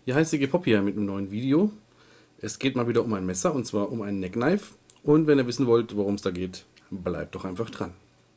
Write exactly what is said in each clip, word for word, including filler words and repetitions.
Hier heißt Pop hier mit einem neuen Video. Es geht mal wieder um ein Messer, und zwar um einen Neckknife. Und wenn ihr wissen wollt, worum es da geht, bleibt doch einfach dran.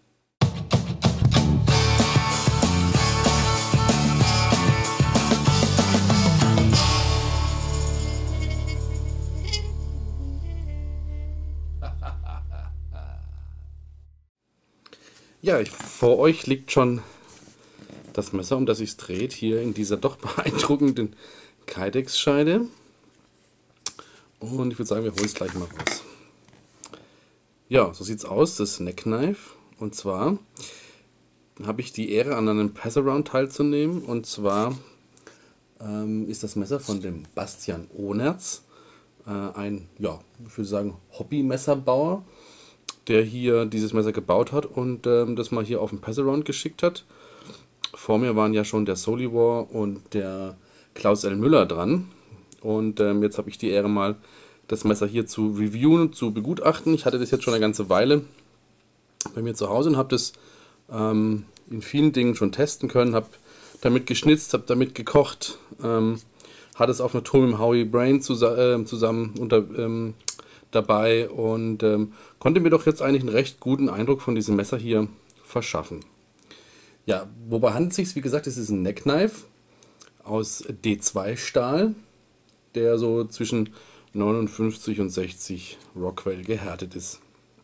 Ja, ich, vor euch liegt schon das Messer, um das es sich dreht, hier in dieser doch beeindruckenden Kydex-Scheide. Und ich würde sagen, wir holen es gleich mal raus. Ja, so sieht es aus, das Neckknife. Und zwar habe ich die Ehre, an einem Passaround teilzunehmen. Und zwar ähm, ist das Messer von dem Bastian Ohnerz, äh, ein, ja, ich würde sagen, Hobby-Messerbauer, der hier dieses Messer gebaut hat und ähm, das mal hier auf den Passaround geschickt hat. Vor mir waren ja schon der Solivar und der Klaus L. Müller dran. Und ähm, jetzt habe ich die Ehre, mal das Messer hier zu reviewen, zu begutachten. Ich hatte das jetzt schon eine ganze Weile bei mir zu Hause und habe das ähm, in vielen Dingen schon testen können. Habe damit geschnitzt, habe damit gekocht, ähm, hatte es auf einer Tour mit dem Howie Brain zusa äh, zusammen unter, ähm, dabei und ähm, konnte mir doch jetzt eigentlich einen recht guten Eindruck von diesem Messer hier verschaffen. Ja, wobei handelt es sich, wie gesagt, es ist ein Neckknife aus D zwei Stahl, der so zwischen neunundfünfzig und sechzig Rockwell gehärtet ist.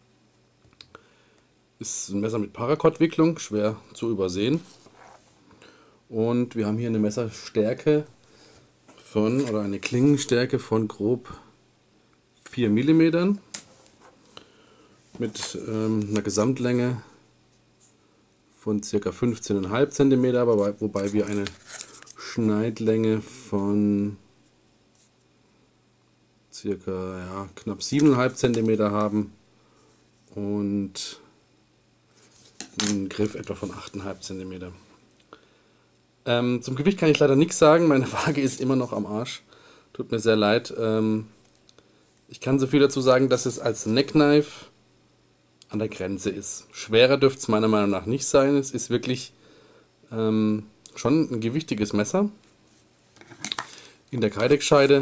Ist ein Messer mit Paracord-Wicklung, schwer zu übersehen. Und wir haben hier eine Messerstärke von, oder eine Klingenstärke von grob vier Millimeter mit ähm, einer Gesamtlänge von ca. fünfzehn Komma fünf Zentimeter, wobei, wobei wir eine Schneidlänge von circa ja, knapp sieben Komma fünf Zentimeter haben und einen Griff etwa von acht Komma fünf Zentimeter. Ähm, zum Gewicht kann ich leider nichts sagen, meine Waage ist immer noch am Arsch. Tut mir sehr leid. Ähm, ich kann so viel dazu sagen, dass es als Neckknife an der Grenze ist. Schwerer dürfte es meiner Meinung nach nicht sein. Es ist wirklich ähm, schon ein gewichtiges Messer. In der Kydex-Scheide,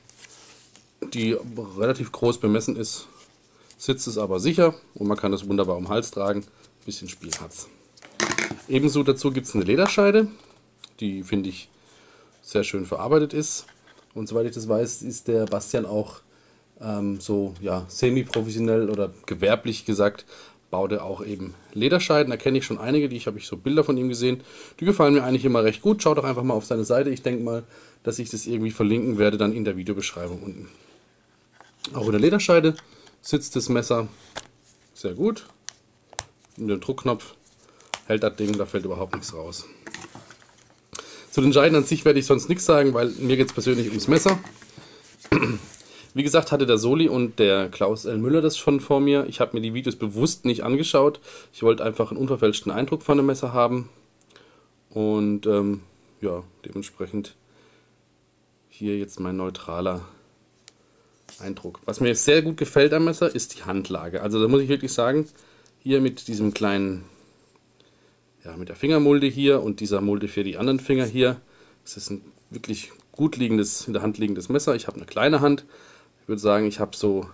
die relativ groß bemessen ist, sitzt es aber sicher und man kann es wunderbar um den Hals tragen. Ein bisschen Spiel hat's. Ebenso dazu gibt es eine Lederscheide, die finde ich sehr schön verarbeitet ist. Und soweit ich das weiß, ist der Bastian auch ähm, so ja, semi-professionell oder gewerblich gesagt, baut er auch eben Lederscheiden. Da kenne ich schon einige, die ich habe ich so Bilder von ihm gesehen. Die gefallen mir eigentlich immer recht gut. Schaut doch einfach mal auf seine Seite. Ich denke mal, dass ich das irgendwie verlinken werde dann in der Videobeschreibung unten. Auch in der Lederscheide sitzt das Messer sehr gut. In den Druckknopf hält das Ding, da fällt überhaupt nichts raus. Zu den Scheiden an sich werde ich sonst nichts sagen, weil mir geht es persönlich ums Messer. Wie gesagt, hatte der Soli und der Klaus L. Müller das schon vor mir. Ich habe mir die Videos bewusst nicht angeschaut. Ich wollte einfach einen unverfälschten Eindruck von dem Messer haben. Und ähm, ja, dementsprechend hier jetzt mein neutraler Eindruck. Was mir sehr gut gefällt am Messer, ist die Handlage. Also da muss ich wirklich sagen, hier mit diesem kleinen, ja, mit der Fingermulde hier und dieser Mulde für die anderen Finger hier. Das ist ein wirklich gut liegendes, in der Hand liegendes Messer. Ich habe eine kleine Hand. Ich würde sagen, ich habe so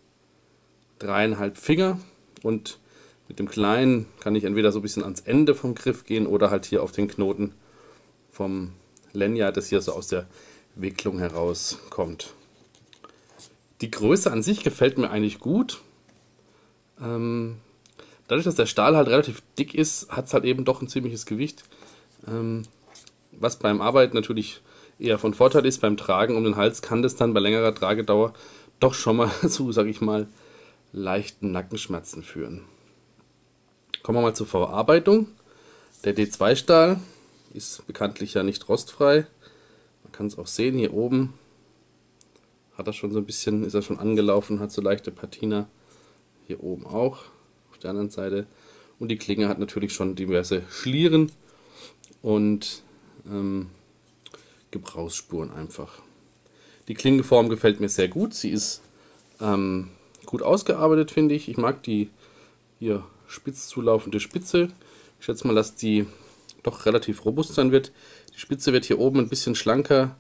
dreieinhalb Finger und mit dem kleinen kann ich entweder so ein bisschen ans Ende vom Griff gehen oder halt hier auf den Knoten vom Lanyard, das hier so aus der Wicklung herauskommt. Die Größe an sich gefällt mir eigentlich gut. Ähm, dadurch, dass der Stahl halt relativ dick ist, hat es halt eben doch ein ziemliches Gewicht. Ähm, was beim Arbeiten natürlich eher von Vorteil ist, beim Tragen um den Hals kann das dann bei längerer Tragedauer doch schon mal zu, sage ich mal, leichten Nackenschmerzen führen. Kommen wir mal zur Verarbeitung. Der D zwei Stahl ist bekanntlich ja nicht rostfrei. Man kann es auch sehen, hier oben hat er schon so ein bisschen, ist er schon angelaufen, hat so leichte Patina. Hier oben auch, auf der anderen Seite. Und die Klinge hat natürlich schon diverse Schlieren und ähm, Gebrauchsspuren einfach. Die Klingenform gefällt mir sehr gut. Sie ist ähm, gut ausgearbeitet, finde ich. Ich mag die hier spitz zulaufende Spitze. Ich schätze mal, dass die doch relativ robust sein wird. Die Spitze wird hier oben ein bisschen schlanker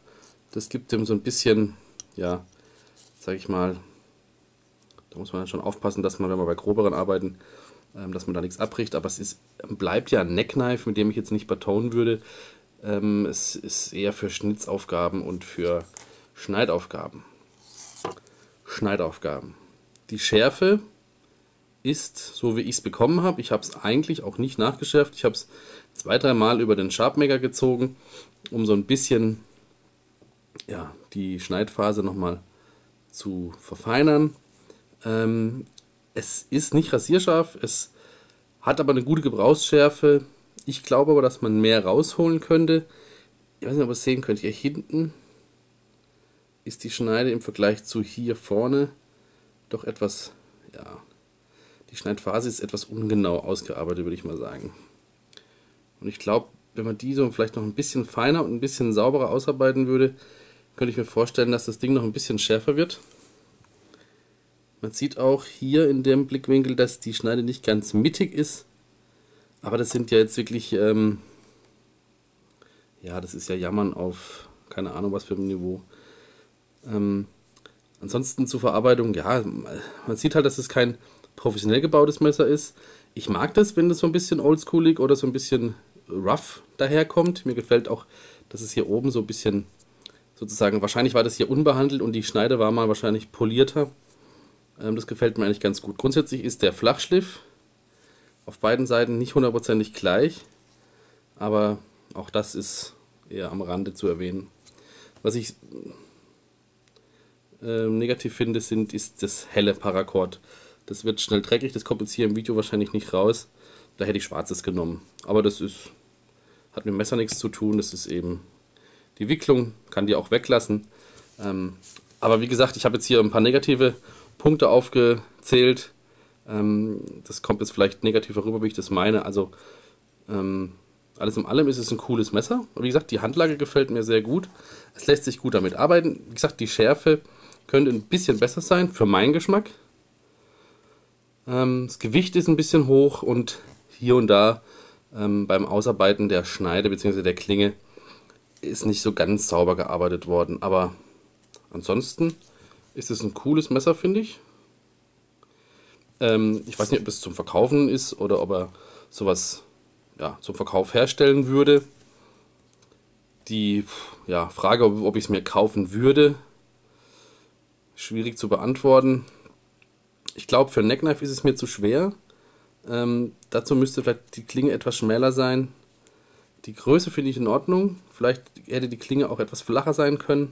Das gibt dem so ein bisschen, ja, sag ich mal, da muss man dann schon aufpassen, dass man, wenn man bei groberen Arbeiten, ähm, dass man da nichts abbricht. Aber es ist, bleibt ja ein Neckknife, mit dem ich jetzt nicht batonen würde. Ähm, es ist eher für Schnitzaufgaben und für Schneidaufgaben. Schneidaufgaben. Die Schärfe ist so, wie ich es bekommen habe. Ich habe es eigentlich auch nicht nachgeschärft. Ich habe es zwei, drei Mal über den Sharpmaker gezogen, um so ein bisschen, ja, die Schneidphase nochmal zu verfeinern. Ähm, es ist nicht rasierscharf, es hat aber eine gute Gebrauchsschärfe. Ich glaube aber, dass man mehr rausholen könnte. Ich weiß nicht, ob ihr es sehen könnt. Hier hinten ist die Schneide im Vergleich zu hier vorne doch etwas, ja, die Schneidphase ist etwas ungenau ausgearbeitet, würde ich mal sagen. Und ich glaube, wenn man die so vielleicht noch ein bisschen feiner und ein bisschen sauberer ausarbeiten würde, könnte ich mir vorstellen, dass das Ding noch ein bisschen schärfer wird. Man sieht auch hier in dem Blickwinkel, dass die Schneide nicht ganz mittig ist. Aber das sind ja jetzt wirklich, ähm, ja, das ist ja Jammern auf keine Ahnung was für ein Niveau. Ähm, ansonsten zur Verarbeitung, ja, man sieht halt, dass es kein professionell gebautes Messer ist. Ich mag das, wenn das so ein bisschen oldschoolig oder so ein bisschen rough daherkommt. Mir gefällt auch, dass es hier oben so ein bisschen, sozusagen, wahrscheinlich war das hier unbehandelt und die Schneide war mal wahrscheinlich polierter. Ähm, das gefällt mir eigentlich ganz gut. Grundsätzlich ist der Flachschliff auf beiden Seiten nicht hundertprozentig gleich, aber auch das ist eher am Rande zu erwähnen. Was ich äh, negativ finde, sind, ist das helle Paracord. Das wird schnell dreckig, das kommt jetzt hier im Video wahrscheinlich nicht raus. Da hätte ich schwarzes genommen. Aber das ist, hat mit dem Messer nichts zu tun, das ist eben die Wicklung, kann die auch weglassen. Ähm, aber wie gesagt, ich habe jetzt hier ein paar negative Punkte aufgezählt. Ähm, das kommt jetzt vielleicht negativer rüber, wie ich das meine. Also ähm, alles in allem ist es ein cooles Messer. Und wie gesagt, die Handlage gefällt mir sehr gut. Es lässt sich gut damit arbeiten. Wie gesagt, die Schärfe könnte ein bisschen besser sein für meinen Geschmack. Ähm, das Gewicht ist ein bisschen hoch und hier und da ähm, beim Ausarbeiten der Schneide bzw. der Klinge ist nicht so ganz sauber gearbeitet worden. Aber ansonsten ist es ein cooles Messer, finde ich. Ähm, ich weiß nicht, ob es zum Verkaufen ist oder ob er sowas, ja, zum Verkauf herstellen würde. Die, ja, Frage, ob, ob ich es mir kaufen würde, schwierig zu beantworten. Ich glaube, für ein Neckknife ist es mir zu schwer. Ähm, dazu müsste vielleicht die Klinge etwas schmäler sein. Die Größe finde ich in Ordnung. Vielleicht hätte die Klinge auch etwas flacher sein können.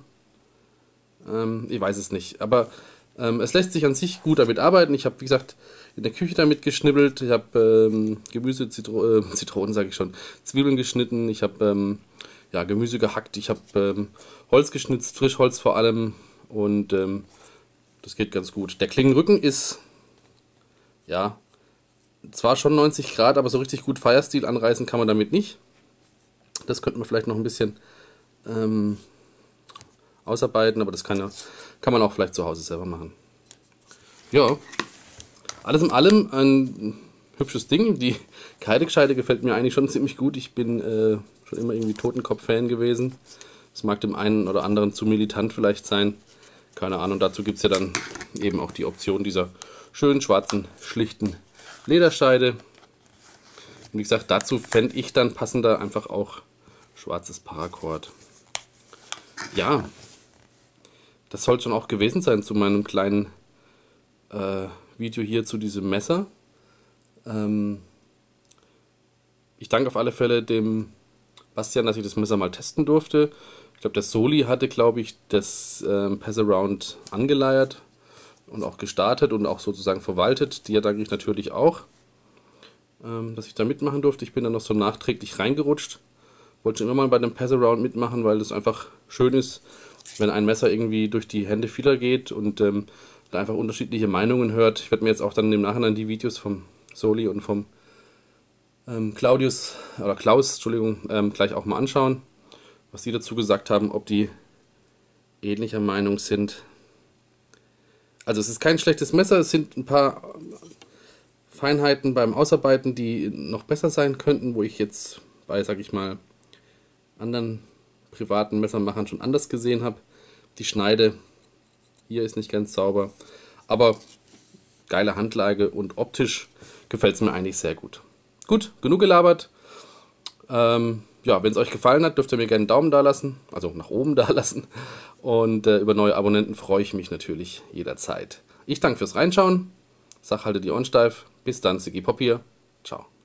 Ähm, ich weiß es nicht. Aber ähm, es lässt sich an sich gut damit arbeiten. Ich habe, wie gesagt, in der Küche damit geschnibbelt. Ich habe ähm, Gemüse, Zitro äh, Zitronen sage ich schon, Zwiebeln geschnitten. Ich habe ähm, ja, Gemüse gehackt. Ich habe ähm, Holz geschnitzt, Frischholz vor allem. Und ähm, das geht ganz gut. Der Klingenrücken ist, ja, zwar schon neunzig Grad, aber so richtig gut Firestil anreißen kann man damit nicht. Das könnte man vielleicht noch ein bisschen ähm, ausarbeiten, aber das kann, ja, kann man auch vielleicht zu Hause selber machen. Ja, alles in allem ein hübsches Ding. Die Kreidegescheide gefällt mir eigentlich schon ziemlich gut. Ich bin äh, schon immer irgendwie Totenkopf-Fan gewesen. Das mag dem einen oder anderen zu militant vielleicht sein. Keine Ahnung, dazu gibt es ja dann eben auch die Option dieser schönen, schwarzen, schlichten Lederscheide. Und wie gesagt, dazu fände ich dann passender einfach auch schwarzes Paracord. Ja, das soll schon auch gewesen sein zu meinem kleinen äh, Video hier zu diesem Messer. Ähm, ich danke auf alle Fälle dem Bastian, dass ich das Messer mal testen durfte. Ich glaube, der Soli hatte, glaube ich, das ähm, Passaround angeleiert und auch gestartet und auch sozusagen verwaltet. Dir danke ich natürlich auch, ähm, dass ich da mitmachen durfte. Ich bin dann noch so nachträglich reingerutscht. Wollte schon immer mal bei dem Passaround mitmachen, weil das einfach schön ist, wenn ein Messer irgendwie durch die Hände vieler geht und ähm, da einfach unterschiedliche Meinungen hört. Ich werde mir jetzt auch dann im Nachhinein die Videos vom Soli und vom ähm, Claudius, oder Klaus, Entschuldigung, ähm, gleich auch mal anschauen, was die dazu gesagt haben, ob die ähnlicher Meinung sind. Also es ist kein schlechtes Messer, es sind ein paar Feinheiten beim Ausarbeiten, die noch besser sein könnten, wo ich jetzt bei, sag ich mal, anderen privaten Messermachern schon anders gesehen habe. Die Schneide hier ist nicht ganz sauber, aber geile Handlage und optisch gefällt es mir eigentlich sehr gut. Gut, genug gelabert. Ähm, ja, wenn es euch gefallen hat, dürft ihr mir gerne einen Daumen da lassen, also nach oben da lassen. Und äh, über neue Abonnenten freue ich mich natürlich jederzeit. Ich danke fürs Reinschauen. Sag, haltet die Ohren steif. Bis dann, Siggi Pop hier. Ciao.